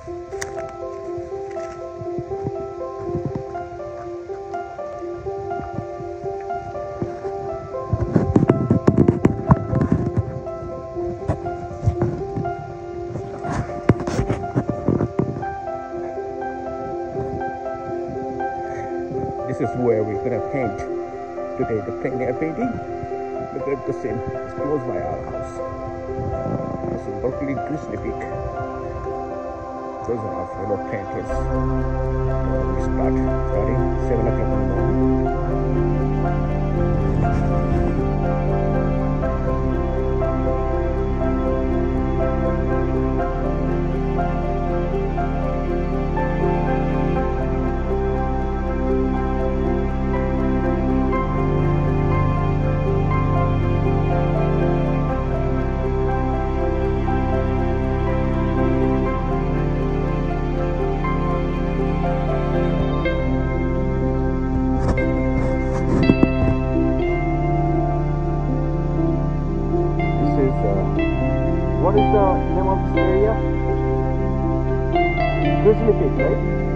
This is where we're gonna paint today, the Pleinair painting. Look at the scene, it's close by our house. This is Berkeley Grizzly Peak. Those are our fellow painters. We starting 7 o'clock in the morning. What is the name of this area? Grizzly Peak, right?